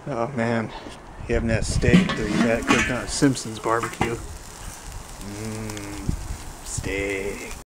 Oh man, you haven't had steak that you had cooked on Simpson's barbecue. Steak.